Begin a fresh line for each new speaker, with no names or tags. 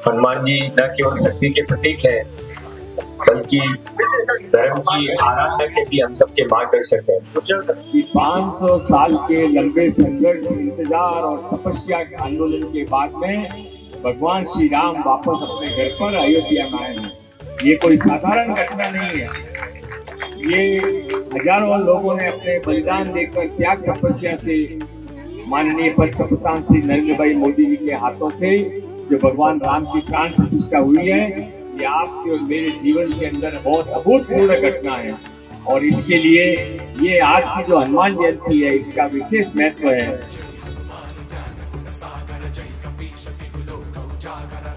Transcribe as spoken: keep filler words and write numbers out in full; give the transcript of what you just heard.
हनुमान जी न केवल शक्ति के प्रतीक है बल्कि धर्म की आराधना के भी हम सबके मार्गदर्शक है।
पाँच सौ साल के लंबे संघर्ष, इंतजार और तपस्या के आंदोलन के बाद में भगवान श्री राम वापस अपने घर पर अयोध्या में आए हैं। ये कोई साधारण घटना नहीं है। ये हजारों लोगों ने अपने बलिदान देकर त्याग तपस्या से माननीय पंतप्रधान श्री नरेंद्र भाई मोदी जी के हाथों से जो भगवान राम की प्राण प्रतिष्ठा हुई है, ये आपके और मेरे जीवन के अंदर बहुत अभूतपूर्व घटना है। और इसके लिए ये आज की जो हनुमान जयंती है, इसका विशेष महत्व है।